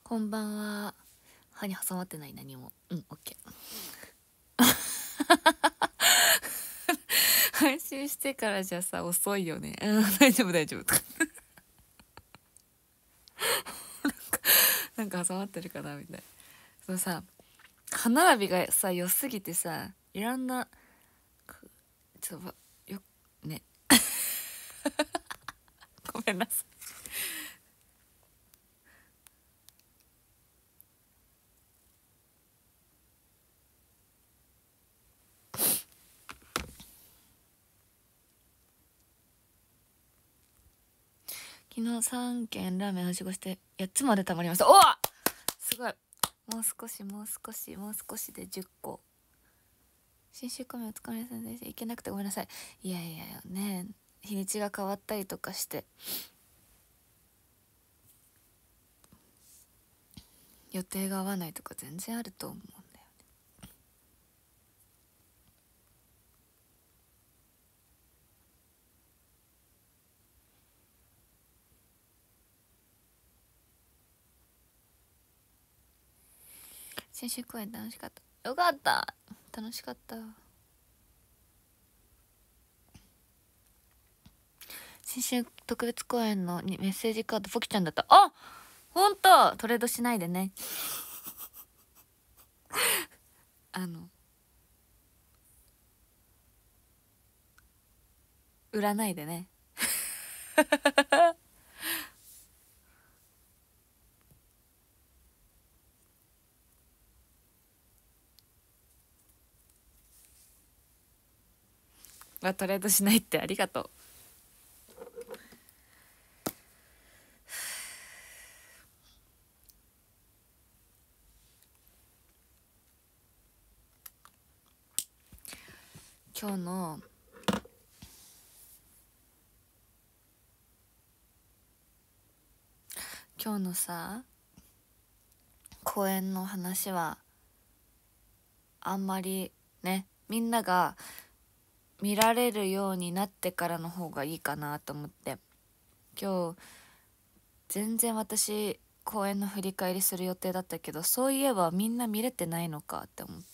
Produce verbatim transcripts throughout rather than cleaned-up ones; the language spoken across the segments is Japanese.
こんばんは。歯に挟まってない、何も。うん、オッケー。配信してからじゃさ、遅いよね。うん、大丈夫大丈夫。なんか挟まってるかなみたいな。そのさ、歯並びがさ、良すぎてさ、いろんな、くちょっと、よ、ね。ごめんなさい。昨日さんけんラーメンはしごしてやっつまでたまりました。おお、すごい。もう少しもう少しもう少しでじゅっこ。新週間目お疲れ様でした。行けなくてごめんなさい。いやいやね、日にちが変わったりとかして予定が合わないとか全然あると思うんだよね。新春公演楽しかった。よかった。楽しかった。新春特別公演のにメッセージカードポキちゃんだった。あ、ほんとトレードしないでね。あの売らないでね。まあ、トレードしないってありがとう。今日の今日のさ公演の話はあんまりね、みんなが見られるようになってからの方がいいかなと思って、今日全然私公演の振り返りする予定だったけど、そういえばみんな見れてないのかって思って。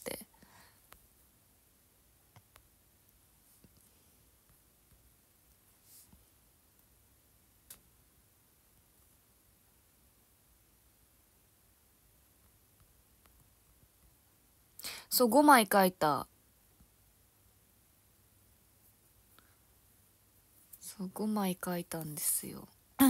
そう、ごまい書いた。そう、ごまい書いたんですよ。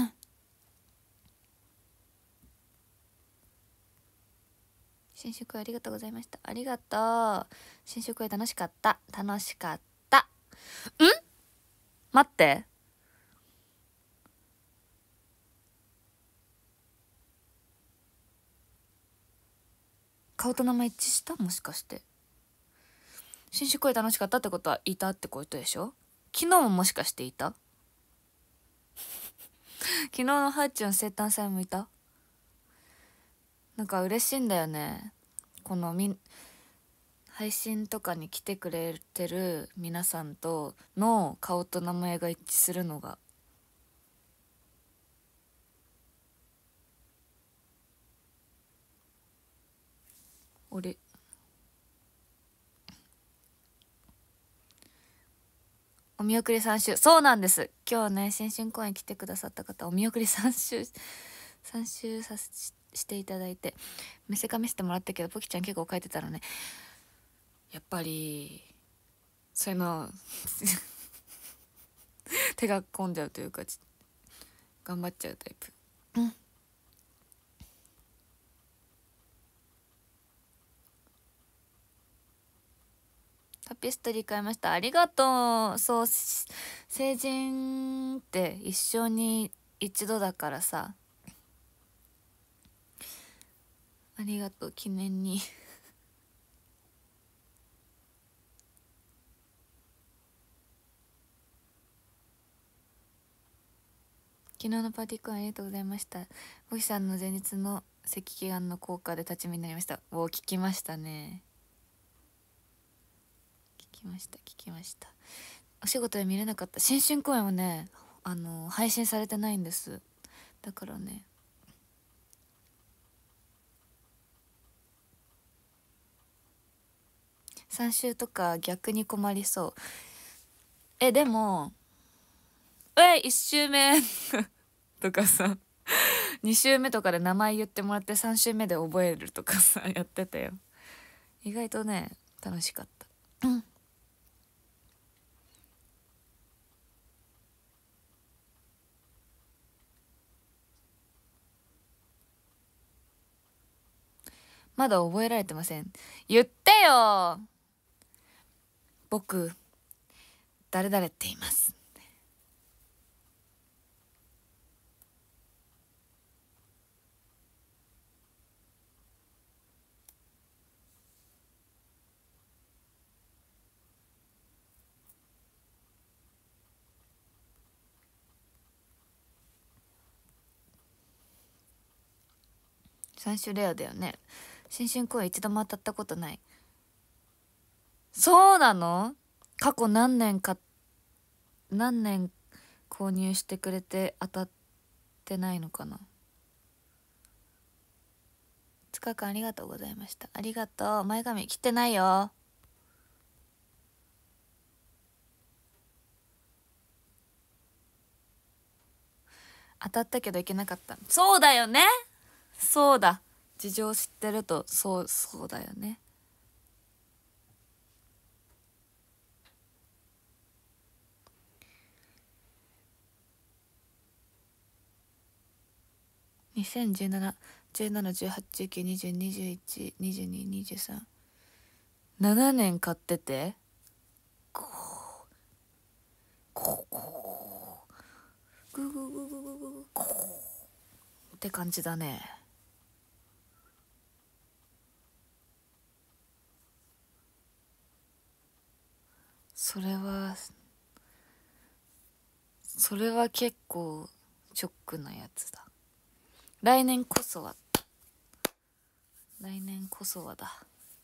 新宿ありがとうございました。ありがとう。新宿楽しかった。楽しかった。ん？待って。顔と名前一致した？もしかして。新宿楽しかったってことはいたってことでしょ？昨日ももしかしていた？昨日のハーチュン生誕祭もいた？なんか嬉しいんだよね。このみん配信とかに来てくれてる皆さんとの顔と名前が一致するのが。俺お見送りさん週、そうなんです。今日ね、新春公演来てくださった方、お見送りさん週さん週さししていただいて、見せか見せてもらったけど、ポキちゃん結構書いてたのね。やっぱりそういうの手が込んじゃうというか、頑張っちゃうタイプ。うん。タピストリー買いました。ありがとう。そう、成人って一生に一度だからさ、ありがとう、記念に。昨日のパーティーコインありがとうございました。ボキさんの前日の赤気眼の効果で立ち見になりました。お、聞きましたね。聞きました聞きました。お仕事で見れなかった新春公演はね、あの配信されてないんです。だからね、 さん週とか逆に困りそう。えでもえいっ週目とかさに週目とかで名前言ってもらってさん週目で覚えるとかさやってたよ。意外とね楽しかった。うんまだ覚えられてません。言ってよ。僕誰々って言います。三種レアだよね。新春公演一度も当たったことない。そうなの？過去何年か何年購入してくれて当たってないのかな。つかくんありがとうございました。ありがとう。前髪切ってないよ。当たったけどいけなかった。そうだよね。そうだ。事情知ってるとそうそうだよね。にせんじゅうなな、じゅうなな、じゅうはち、じゅうきゅう、にじゅう、にじゅういち、にじゅうに、にじゅうさん、ななねん買っててこうこうこうグーグーグーグーグーグーこうって感じだね。それはそれは結構ショックなやつだ。来年こそは来年こそはだ。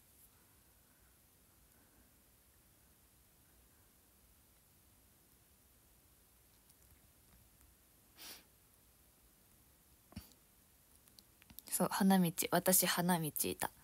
そう花道、私花道いた。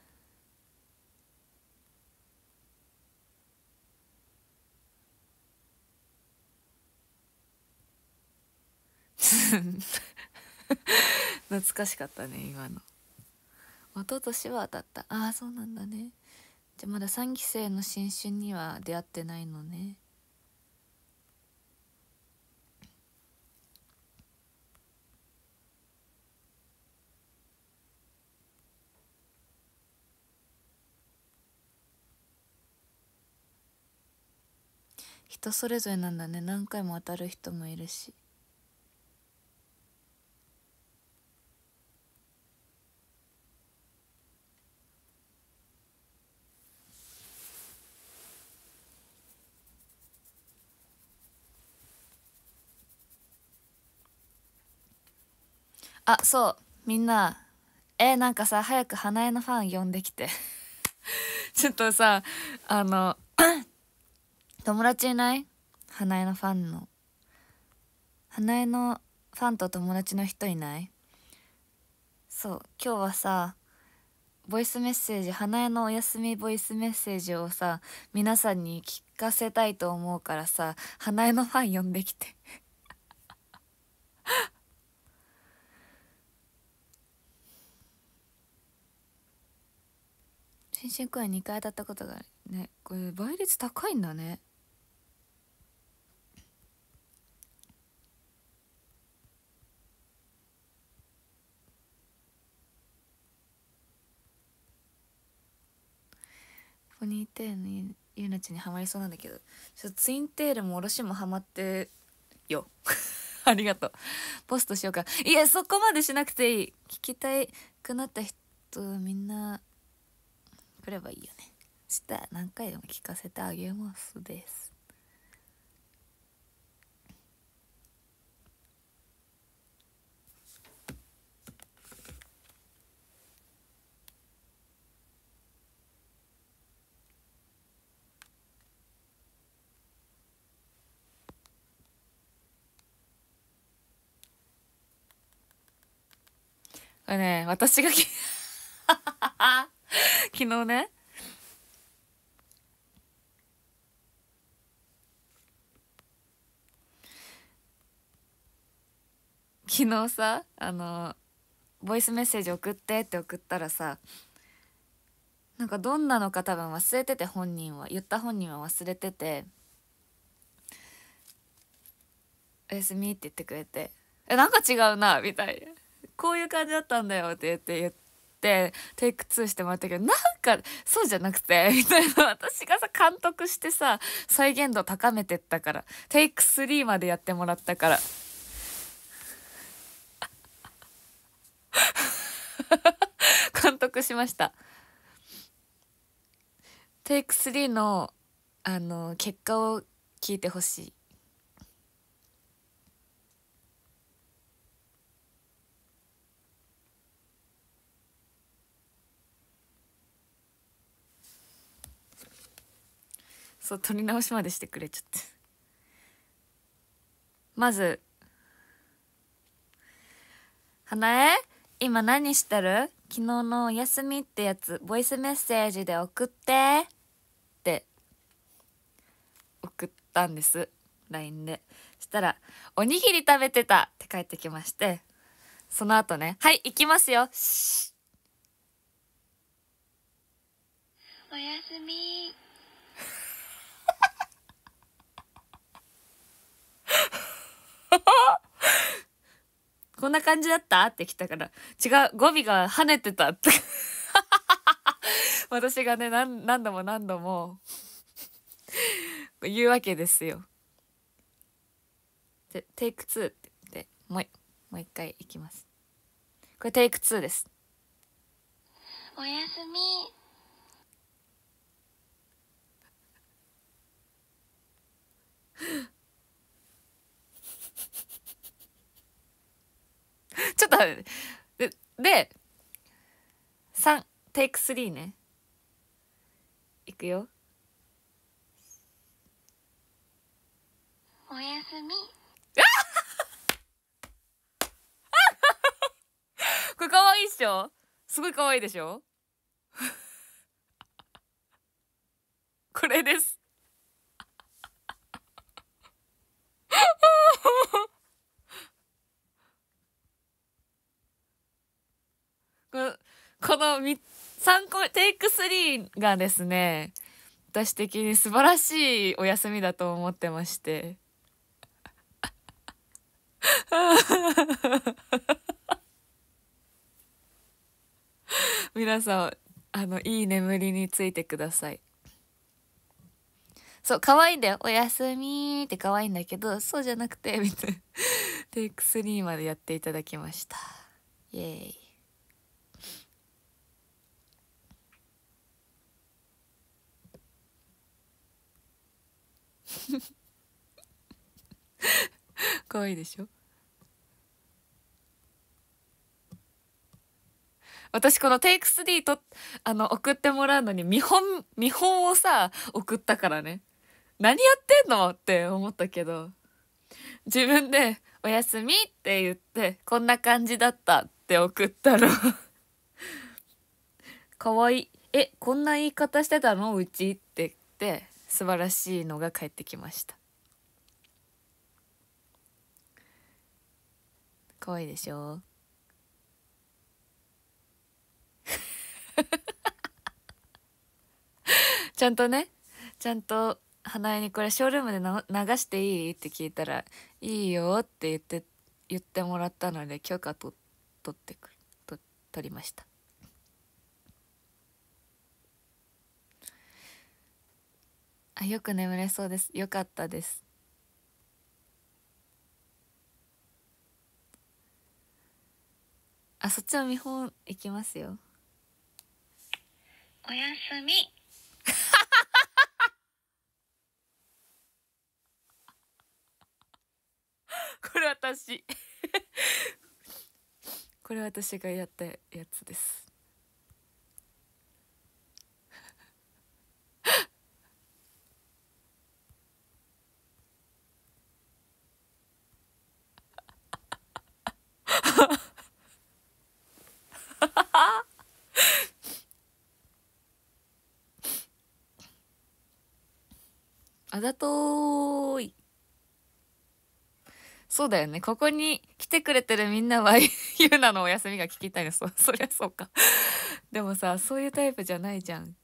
懐かしかったね今の。一昨年は当たった。ああそうなんだね。じゃあまださんき生の新春には出会ってないのね。人それぞれなんだね。何回も当たる人もいるし。あそうみんなえー、なんかさ早く花江のファン呼んできてちょっとさあの友達いない？花江のファンの花江のファンと友達の人いない？そう今日はさボイスメッセージ花江のお休みボイスメッセージをさ皆さんに聞かせたいと思うからさ花江のファン呼んできて新春公演にかい当たったことがあるね。これ倍率高いんだね。ポニーテールのゆなちにはまりそうなんだけどちょっとツインテールもおろしもはまってよありがとう。ポストしようか。いやそこまでしなくていい。聞きたいくなった人みんな来ればいいよね。したら何回でも聞かせてあげますです。これね私がき昨日ね昨日さ、あのボイスメッセージ送ってって送ったらさ、なんかどんなのか多分忘れてて、本人は言った本人は忘れてて、おやすみって言ってくれて、えなんか違うなみたいな、こういう感じだったんだよって言って言ってテイクツーしてもらったけど、なんかそうじゃなくてみたいな、私がさ監督してさ再現度高めてったから、テイクスリーまでやってもらったから監督しました。テイクスリーのあの結果を聞いてほしい。そう、撮り直しまでしてくれちゃって。まず花江、今何してる？昨日のお休みってやつボイスメッセージで送ってって送ったんです、 ライン で。したらおにぎり食べてたって帰ってきまして、その後ね、はい行きますよ、おやすみこんな感じだったって来たから、違う、語尾が跳ねてたって私がね何何度も何度も言うわけですよ。でテイクツーって言ってもうもう一回いきます。これテイクツーです。おやすみちょっとででさんテイクスリーね、いくよ。おやすみこれかわいいっしょ、すごいかわいいでしょこれですこのこのさんこめテイクスリーがですね、私的に素晴らしいお休みだと思ってまして皆さんあのいい眠りについてください。そう可愛いんだよ、おやすみって可愛いんだけど、そうじゃなくてみたいなテイクスリーまでやっていただきました。イエーイ可愛いでしょ。私このテイクスリーとあの送ってもらうのに見本見本をさ送ったからね、何やってんのって思ったけど、自分でおやすみって言ってこんな感じだったって送ったらかわいい、えこんな言い方してたのうちって言って素晴らしいのが返ってきました。かわいいでしょちゃんとね、ちゃんと花江にこれショールームでな流していいって聞いたらいいよって言って言ってもらったので許可と取ってくと取りました。あ、よく眠れそうです、よかったです。あ、そっちの見本いきますよ。おやすみこれ私これ私がやったやつですあざとーい。 そうだよね。ここに来てくれてるみんなはゆうなのお休みが聞きたいの。そ、そりゃそうか。でもさ、そういうタイプじゃないじゃん。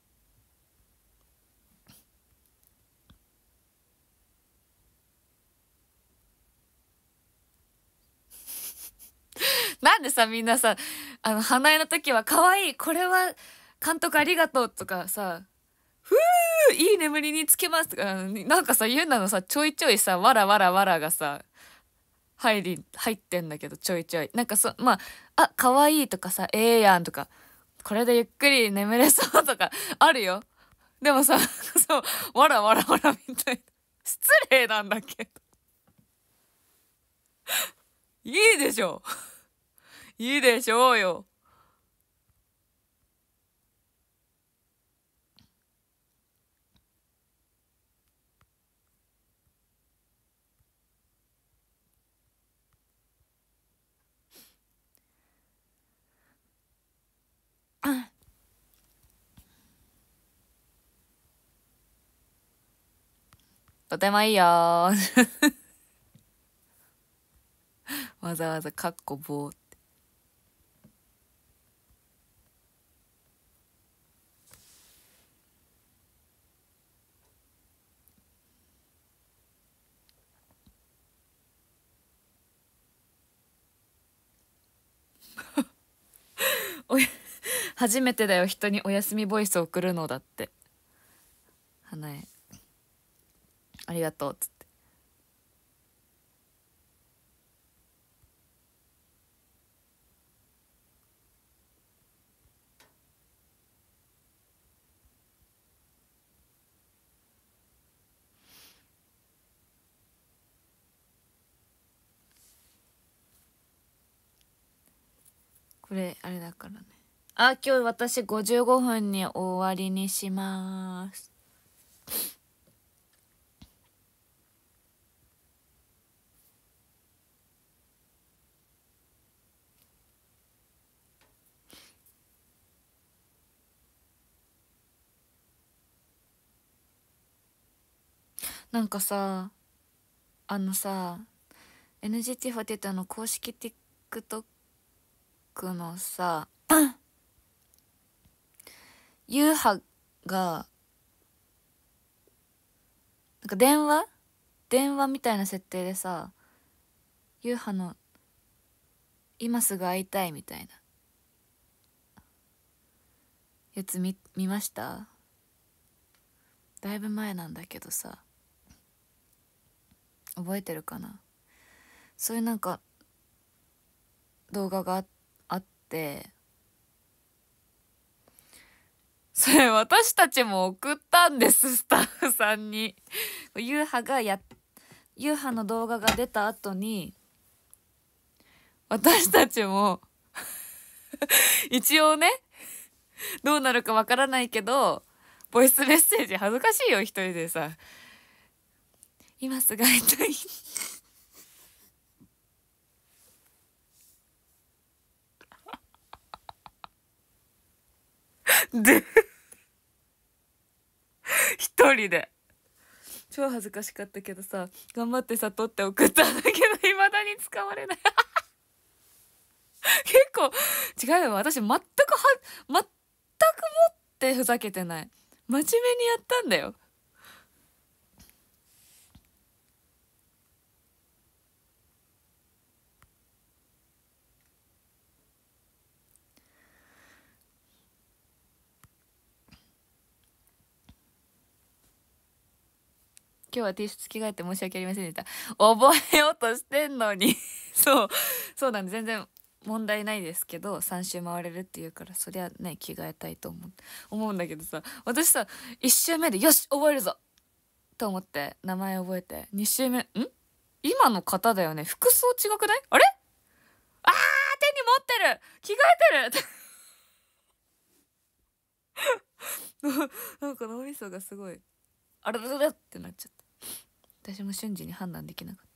なんでさ、みんなさ、あの、花江の時は可愛い、これは監督ありがとうとかさ、ふーいい眠りにつけますとか、なんかさ、ゆうなのさ、ちょいちょいさ、わらわらわらがさ、入り、入ってんだけど、ちょいちょい。なんかそ、まあ、あ、可愛いとかさ、ええやんとか、これでゆっくり眠れそうとか、あるよ。でもさ、そう、わらわらわらみたいな。失礼なんだけど。いいでしょ。いいでしょうよ。とてもいいよー。わざわざかっこ棒。おや、初めてだよ、人にお休みボイスを送るのだって。花江、ありがとう、つって。これ、あれだからね。あ、今日私ごじゅうごふんに終わりにしまーす。なんかさ、あのさ、エヌジーティーフォーティーエイト の公式 TikTok のさ、ゆうはが、なんか電話電話みたいな設定でさ、ゆうはの、今すぐ会いたいみたいなやつ見、見ました？だいぶ前なんだけどさ、覚えてるかな？そういうなんか、動画があ、あって、それ私たちも送ったんです、スタッフさんに。ゆうはがや、ゆうはの動画が出た後に、私たちも一応ね、どうなるかわからないけど、ボイスメッセージ恥ずかしいよ、一人でさ。今すぐ会いたい。で、一人で。超恥ずかしかったけどさ、頑張ってさ、撮って送ったんだけど、未だに使われない。結構、違うよ。私全くは、全くもってふざけてない。真面目にやったんだよ。今日は T シャツ着替えて申し訳ありませんでした。覚えようとしてんのに。そう。そうなんで、全然問題ないですけど、さん周回れるっていうから、そりゃね、着替えたいと思う、思うんだけどさ、私さ、いち周目で、よし覚えるぞと思って、名前覚えて、に周目、ん今の方だよね。服装違くない？あれ？あー、手に持ってる！着替えてるなんか脳みそがすごい、あららららってなっちゃった。私も瞬時に判断できなかった。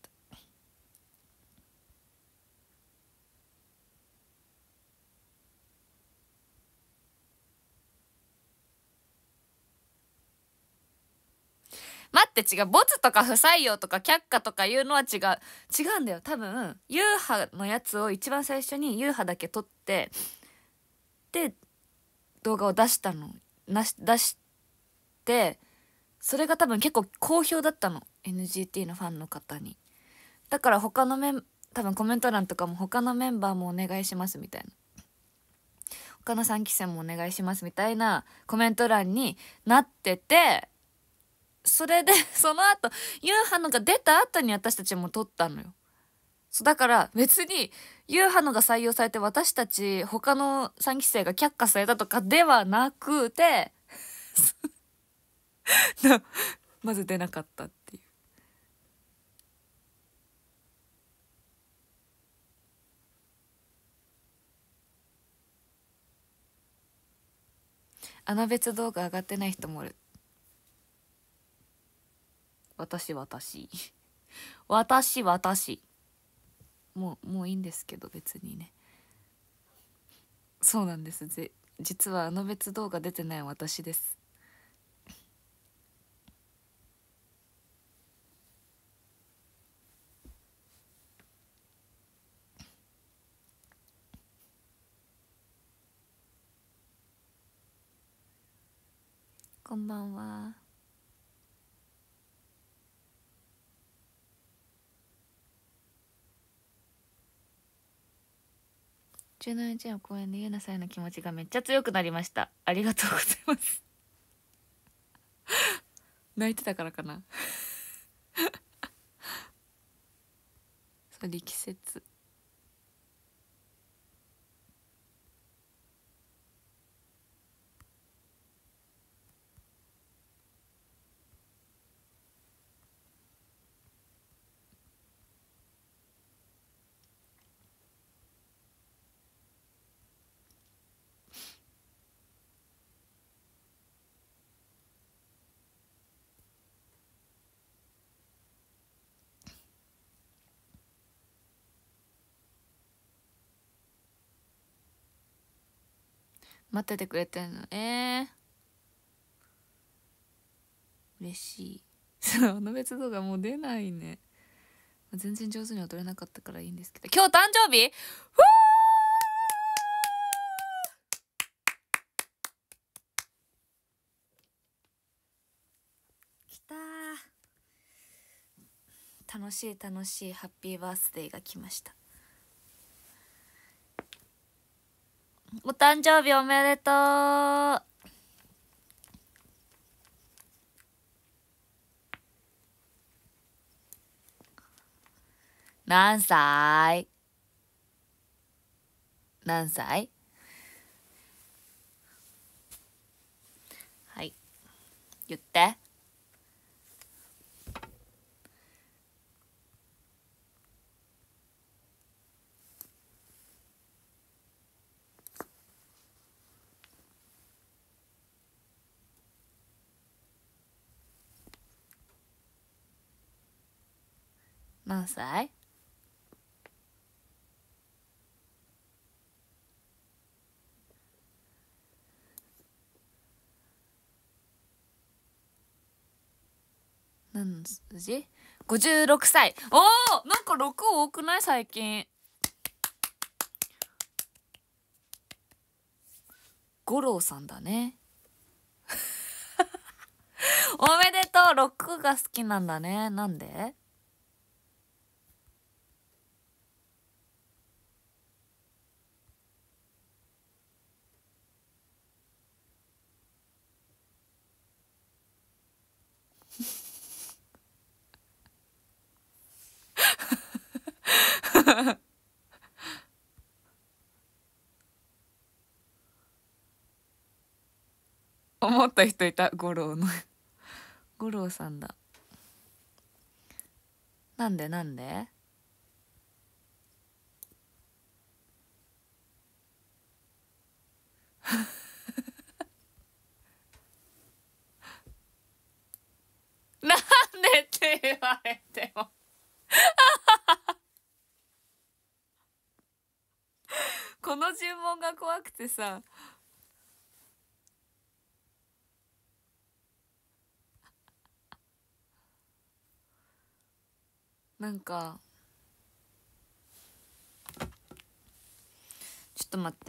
待っって違う。ボツとか不採用とか却下とかいうのは違う。違うんだよ。多分、ユーハのやつを一番最初にユーハだけ撮って、で、動画を出したの。なし、出して、それが多分結構好評だったの。エヌジーティー のファンの方に。だから他のメン、多分コメント欄とかも他のメンバーもお願いしますみたいな。他のさんきせんもお願いしますみたいなコメント欄になってて、それでその後ユーハのが出た後に私たちも撮ったのよ。そうだから別にユーハのが採用されて私たち他のさんきせいが却下されたとかではなくてまず出なかったっていう。あの別動画上がってない人もおる。私私私私もうもういいんですけど別にね。そうなんです。ぜ実はあの別動画出てない私です。こんばんは。じゅうしちにちの公演でゆうなさんへの気持ちがめっちゃ強くなりました。ありがとうございます泣いてたからかなそう力説。待っててくれてんの。えー、嬉しいそうあの別動画もう出ないね。全然上手に踊れなかったからいいんですけど、今日誕生日。ふーきたー。楽しい楽しいハッピーバースデーが来ました。お誕生日おめでとう。何歳？何歳？はい、言って。何歳？何の数字？ ごじゅうろく 歳。おー、なんかろく多くない？最近。五郎さんだねおめでとう。ろくが好きなんだね。なんで？思った人いた。五郎の五郎さんだ。なんでなんでなんでって言われてもこの注文が怖くてさ。 なんかちょっと待って。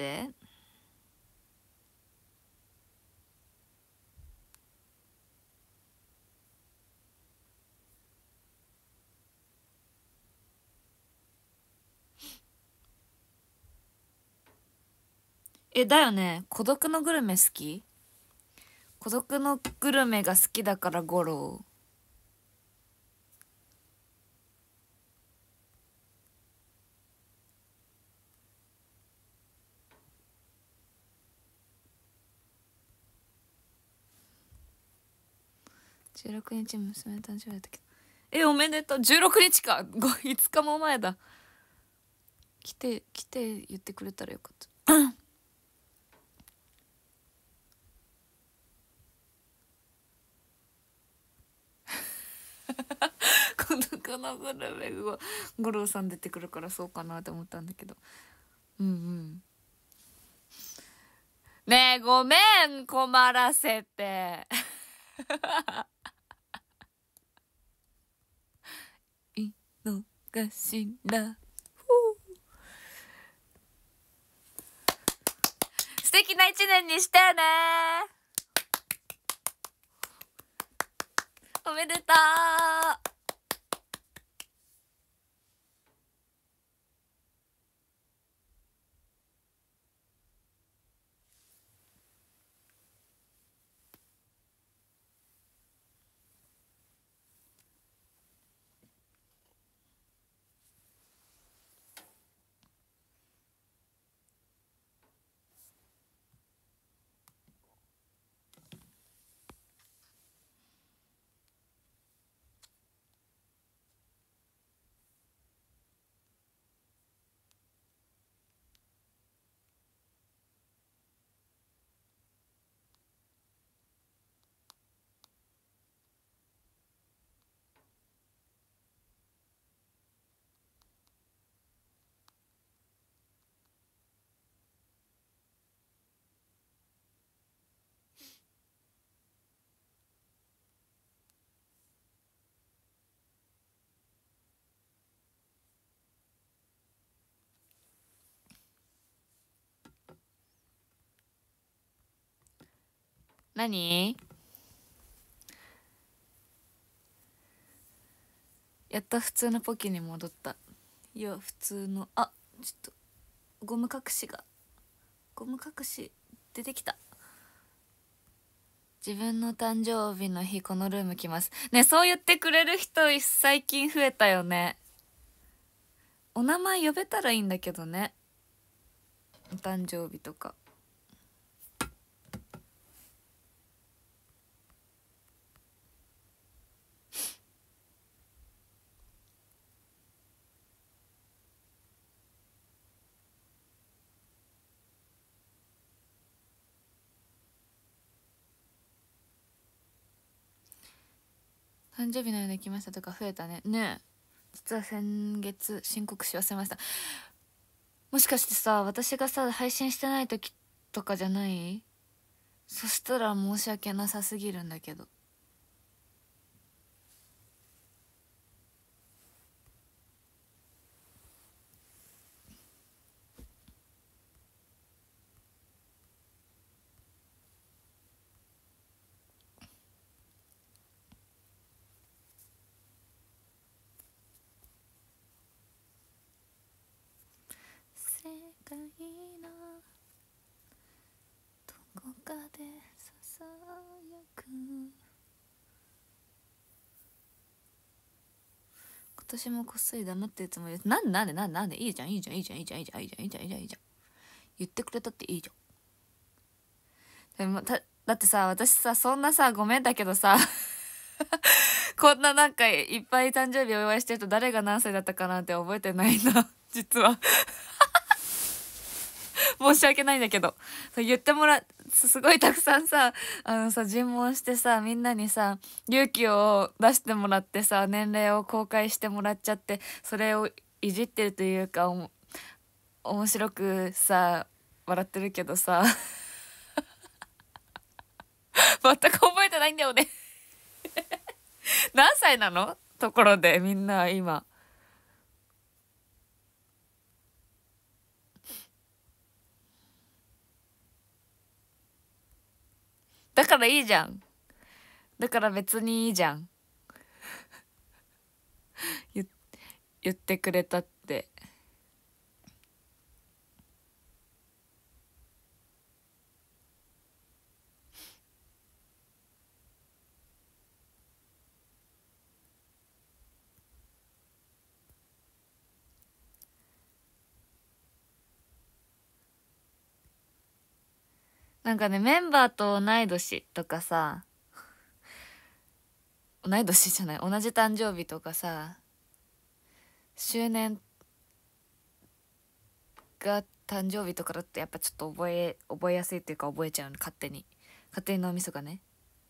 え、だよね。孤独のグルメ好き？孤独のグルメが好きだからゴロ。じゅうろくにち娘の誕生日だったけど。え、おめでとう。じゅうろくにちか。いつかも前だ。来て、来て言ってくれたらよかった。孤独のグルメが五郎さん出てくるからそうかなって思ったんだけど。うんうん。ねえ、ごめん、困らせて。いいのかしら。素敵な一年にしてね。おめでとう。何？やっと普通のポキに戻った。いや、普通の、あ、ちょっとゴム隠しがゴム隠し出てきた。自分の誕生日の日このルーム来ますね。そう言ってくれる人最近増えたよね。お名前呼べたらいいんだけどね、お誕生日とか。誕生日のようで来ましたとか増えたね。ねえ、実は先月申告し忘れました。もしかしてさ、私がさ配信してない時とかじゃない？そしたら申し訳なさすぎるんだけど。世界のどこかでささやく、今年もこっそり黙ってるつもりです。なんでなんでなんでなんで、いいじゃんいいじゃんいいじゃんいいじゃんいいじゃんいいじゃんいいじゃんいいじゃんいいじゃん、言ってくれたっていいじゃん。でもただってさ、私さ、そんなさ、ごめんだけどさこんななんかいっぱい誕生日お祝いしてると誰が何歳だったかなんて覚えてないな実は申し訳ないんだけど、そう言ってもらすごいたくさんさ、あのさ、尋問してさ、みんなにさ勇気を出してもらってさ、年齢を公開してもらっちゃって、それをいじってるというか、おも面白くさ笑ってるけどさ全く覚えてないんだよね何歳なのところでみんな今だからいいじゃん。だから別にいいじゃん。言言ってくれたって。なんかね、メンバーと同い年とかさ、同い年じゃない、同じ誕生日とかさ、周年が誕生日とかだとやっぱちょっと覚え覚えやすいっていうか、覚えちゃうの勝手に勝手に脳みそがね。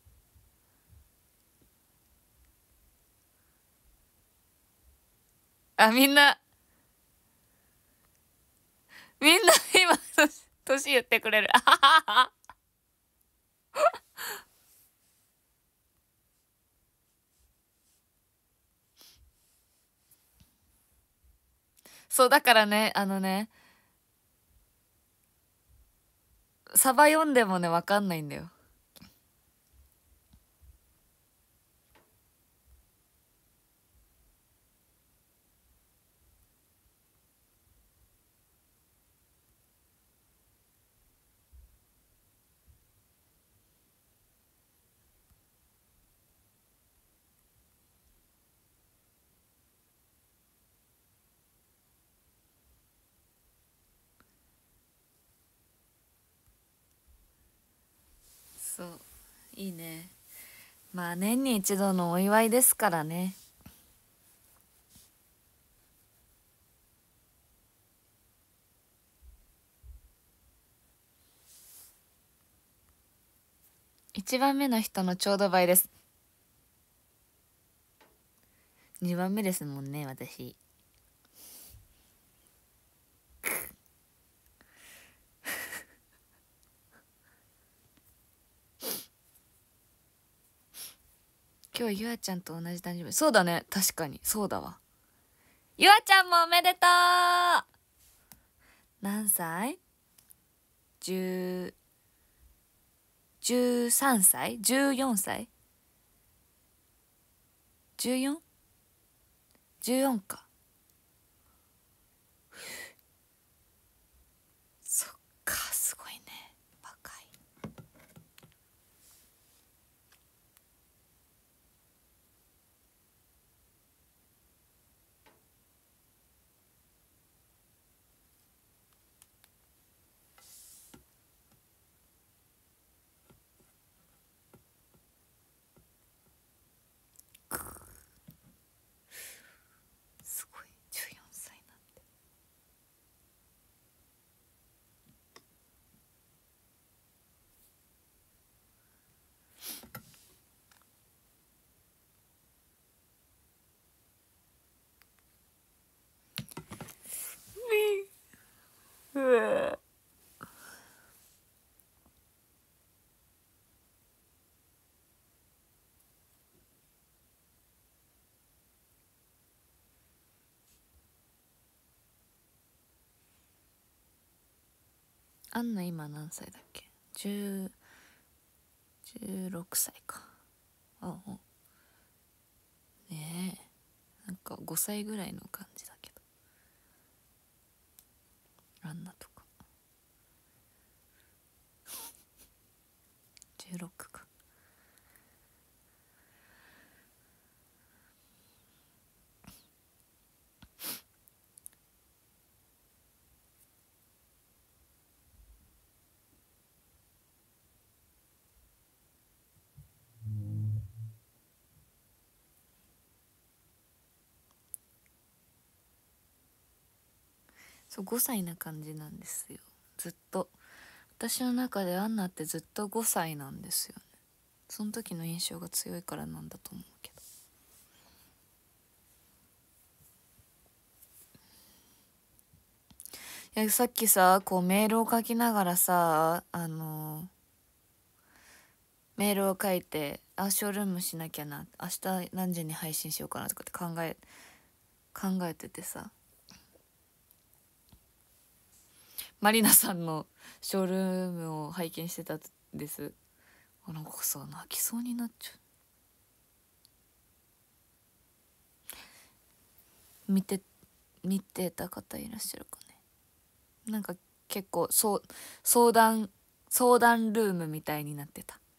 あ、みんなみんな今年言ってくれる。あははは。そうだからね、あのね、サバ読んでもね分かんないんだよ。そう、いいね。まあ年に一度のお祝いですからね。いちばんめの人のちょうど倍です。にばんめですもんね、私。今日ゆあちゃんと同じ誕生日。そうだね、確かにそうだわ。ゆあちゃんもおめでとう。何歳？ じゅう じゅうさんさい？ じゅうよん 歳？ じゅうよん？ じゅうよん か。そっか、すごいね、若い。すごい、じゅうよんさいなんて。うわ、アンナ今何歳だっけ？ じゅう、じゅうろくさいか。ああ、ねえ、なんかごさいぐらいの感じだけど、アンナとかじゅうろくか。そう、ごさいな感じなんですよ、ずっと。私の中でアンナってずっとごさいなんですよね。その時の印象が強いからなんだと思うけど。いや、さっきさ、こうメールを書きながらさ、あのメールを書いて、あ、ショールームしなきゃな、明日何時に配信しようかなとかって考え考えててさ、マリナさんのショールームを拝見してたんです。 なんかさ泣きそうになっちゃう。見て見てた方いらっしゃるかね。なんか結構そう相談相談ルームみたいになってた。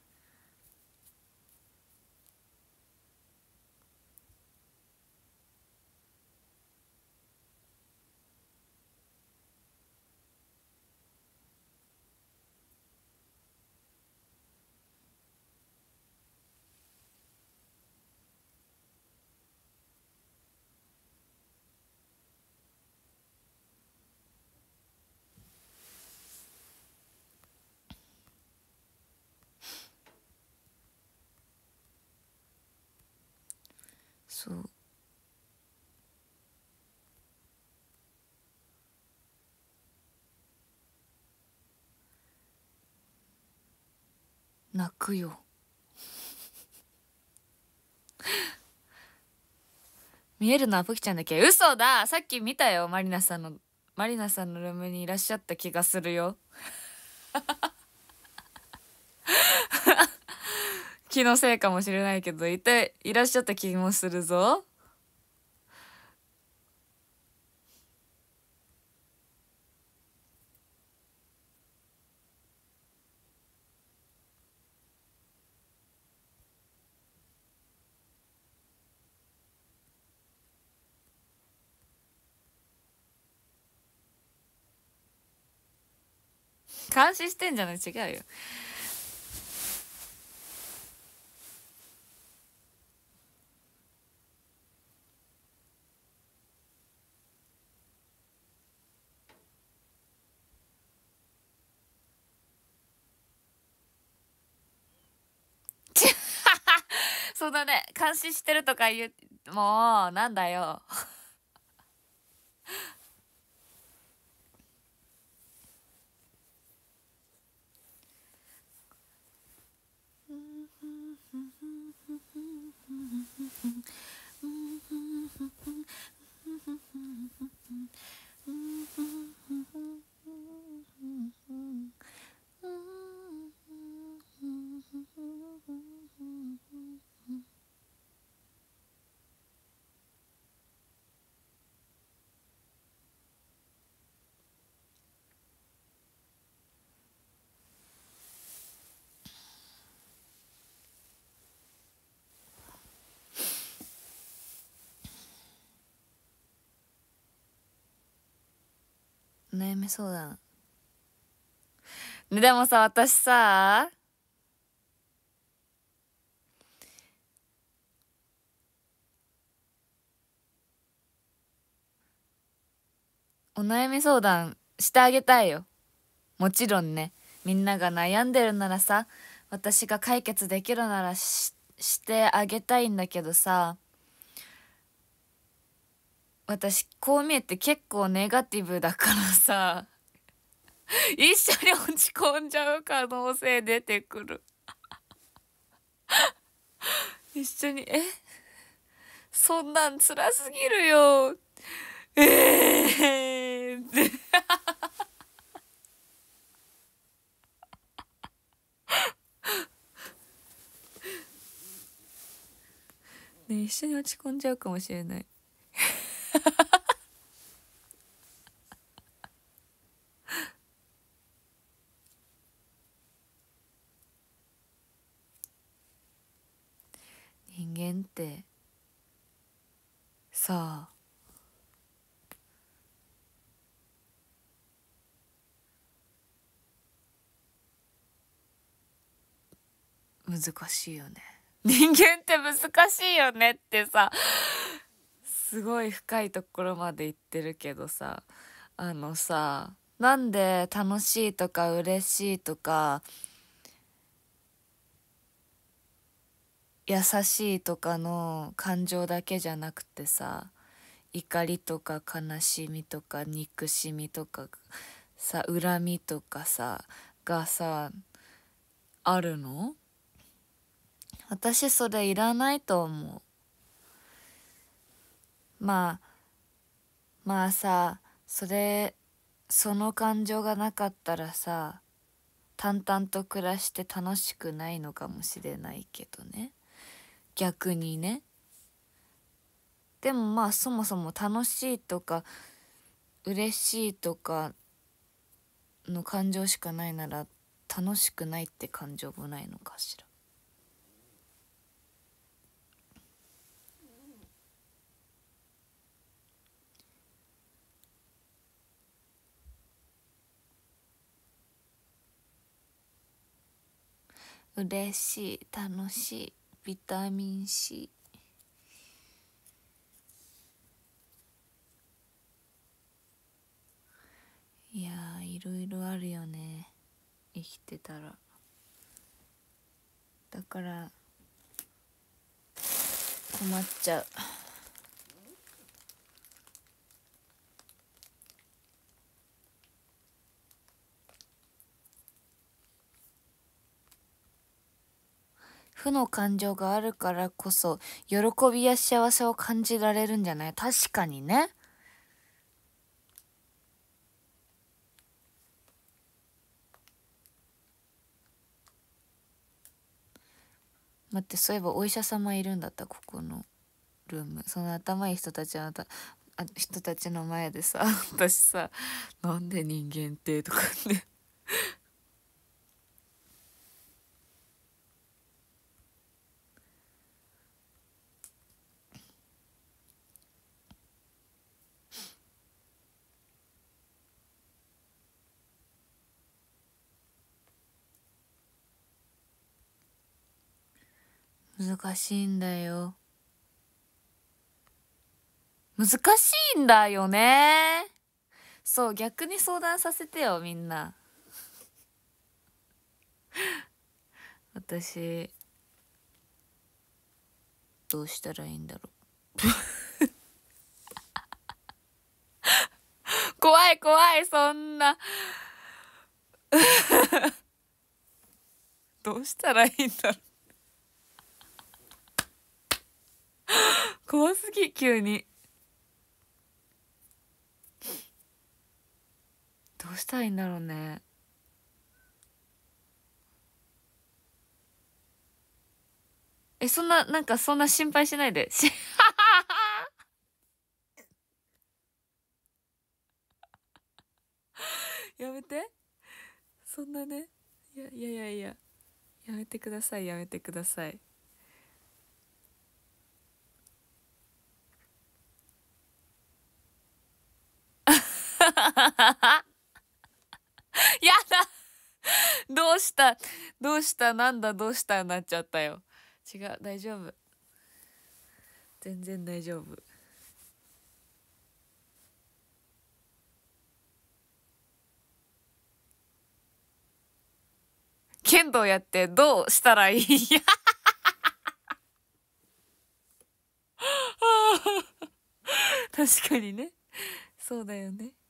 そう泣くよ。見えるのはプキちゃんだけ。嘘だ、さっき見たよ。マリナさんのマリナさんのルームにいらっしゃった気がするよ。気のせいかもしれないけどいていらっしゃった気もするぞ。監視してんじゃない、違うよ。そうだね、監視してるとか言う、もうなんだよ。悩み相談ね。でもさ、私さ、お悩み相談してあげたいよ。もちろんね、みんなが悩んでるならさ、私が解決できるならししてあげたいんだけどさ、私こう見えて結構ネガティブだからさ、一緒に落ち込んじゃう可能性出てくる。一緒に、えそんなん辛すぎるよ。えーってね、一緒に落ち込んじゃうかもしれない。人間ってさあ、難しいよね。人間って難しいよねってさ、すごい深いところまで行ってるけどさ、あのさ、なんで楽しいとか嬉しいとか優しいとかの感情だけじゃなくてさ、怒りとか悲しみとか憎しみとかさ、恨みとかさがさあるの？私それいらないと思う。まあまあさ、それその感情がなかったらさ、 淡々と暮らして楽しくないのかもしれないけどね、逆にね。でもまあそもそも楽しいとか嬉しいとかの感情しかないなら楽しくないって感情もないのかしら。嬉しい、楽しい、ビタミン C。 いやー、いろいろあるよね、生きてたら。だから困っちゃう。負の感情があるからこそ喜びや幸せを感じられるんじゃない？確かにね。待って、そういえばお医者様いるんだった、ここのルーム。その頭いい人たちはたあ人たちの前でさ私さ「なんで人間って」とかね難しいんだよ、難しいんだよね。そう、逆に相談させてよ、みんな。私どうしたらいいんだろう怖い怖い、そんなどうしたらいいんだろう怖すぎ、急に。どうしたらいいんだろうね。え、そんな、なんかそんな心配しないで。しやめて。そんなね。いやいやいやいや。やめてください、やめてください。やだどうしたどうしたなんだどうしたなっちゃったよ。違う、大丈夫。全然大丈夫。剣道やってどうしたらいいや確かにね。そうだよね。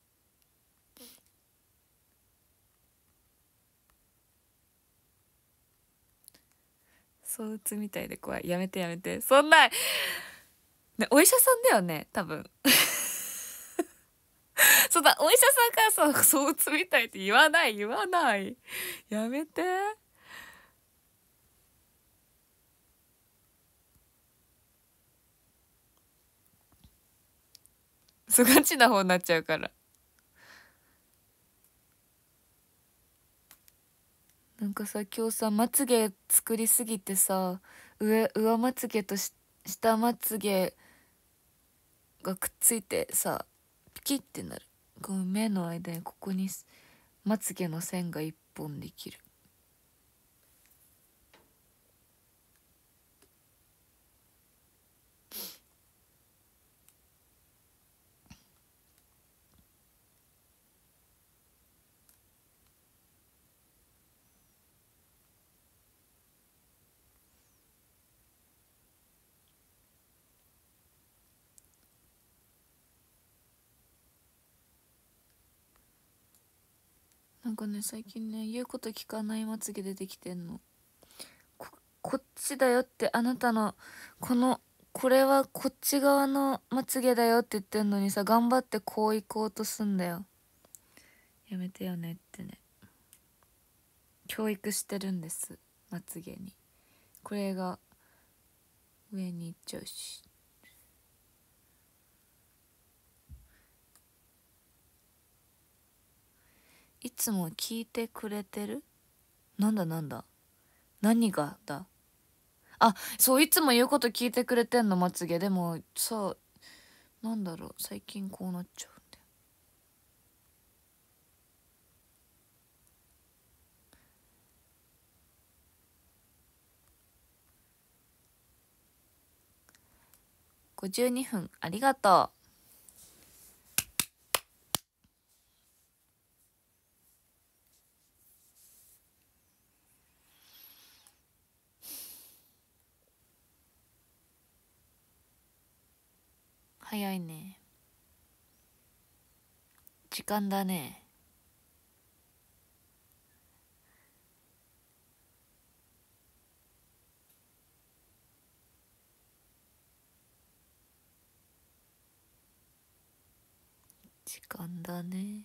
そう打つみたいで怖い。やめてやめて。そんな、ね、お医者さんだよね、多分。そうだ、お医者さんからさ、そう打つみたいって言わない、言わない。やめて。そう、ガチな方になっちゃうから。なんかさ、今日さ、まつげ作りすぎてさ、上、上まつげとし下まつげがくっついてさ、ピキってなる。この目の間にここにまつげの線が一本できる。なんかね、最近ね、言うこと聞かないまつげ出てきてんの。こ、こっちだよって、あなたの、この、これはこっち側のまつげだよって言ってんのにさ、頑張ってこう行こうとすんだよ。やめてよねってね。 教育してるんです、まつげに。これが上にいっちゃうし。いつも聞いてくれてる？なんだなんだ、何がだ。あ、そう、いつも言うこと聞いてくれてんの、まつげ。でもさ、なんだろう、最近こうなっちゃうんだよ。ごじゅうにふんありがとう。早いね、時間だね。時間だね。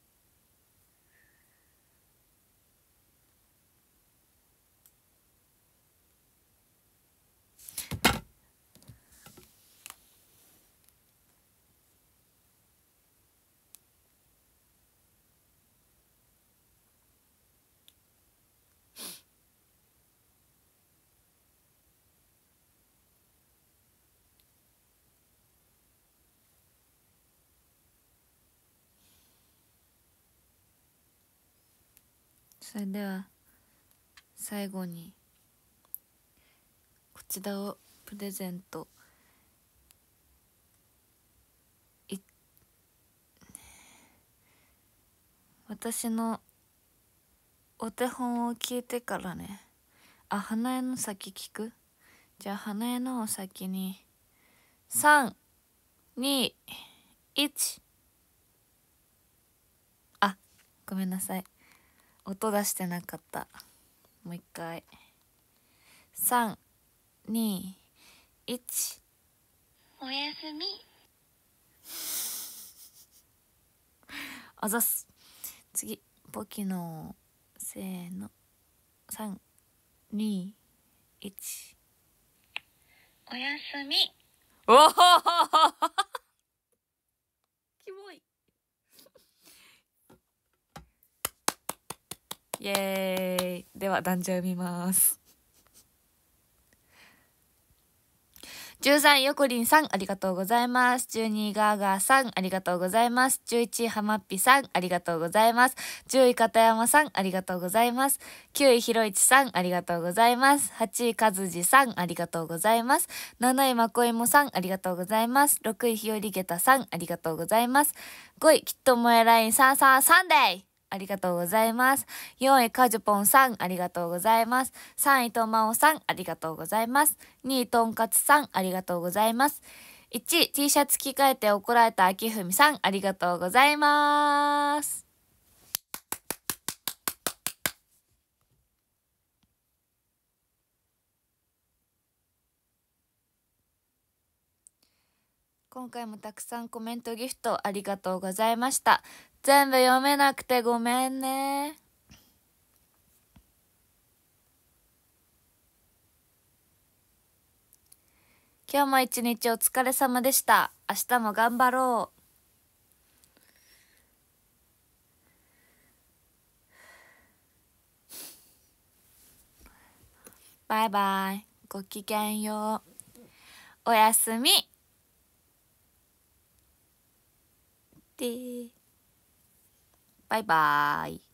それでは最後にこちらをプレゼント。い私のお手本を聞いてからね。あ、花江の先聞く？じゃあ花江のを先にさんにいち。あ、ごめんなさい、音出してなかった。もう一回。さんにいち。 おやすみ。 あざっす。次ポキのせーの、さんにいち。 おやすみ。 おおキモい。イエーイ。では男女読みます。じゅうさんよこりんさんありがとうございます。じゅうにガーガーさんありがとうございます。じゅういちはまっぴさんありがとうございます。じゅうい片山さんありがとうございます。きゅういひろいちさんありがとうございます。はちいかずじさんありがとうございます。なないまこいもさんありがとうございます。ろくいひよりげたさんありがとうございます。ごいきっともえラインさんさんサンデーありがとうございます。よんいかじゅぽんさんありがとうございます。さんいとまおさんありがとうございます。にいとんかつさんありがとうございます。いちい T シャツ着替えて怒られたあきふみさんありがとうございます。今回もたくさんコメントギフトありがとうございました。全部読めなくてごめんね。今日も一日お疲れ様でした。明日も頑張ろう。バイバイ。ごきげんよう。おやすみ。でバイバイ。